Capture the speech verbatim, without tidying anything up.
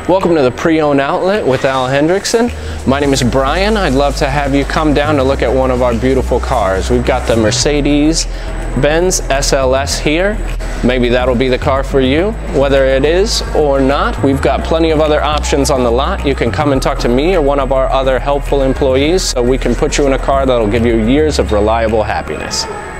Welcome to the Pre-Owned Outlet with Al Hendrickson. My name is Brian. I'd love to have you come down to look at one of our beautiful cars. We've got the Mercedes-Benz S L S here. Maybe that'll be the car for you. Whether it is or not, we've got plenty of other options on the lot. You can come and talk to me or one of our other helpful employees so we can put you in a car that'll give you years of reliable happiness.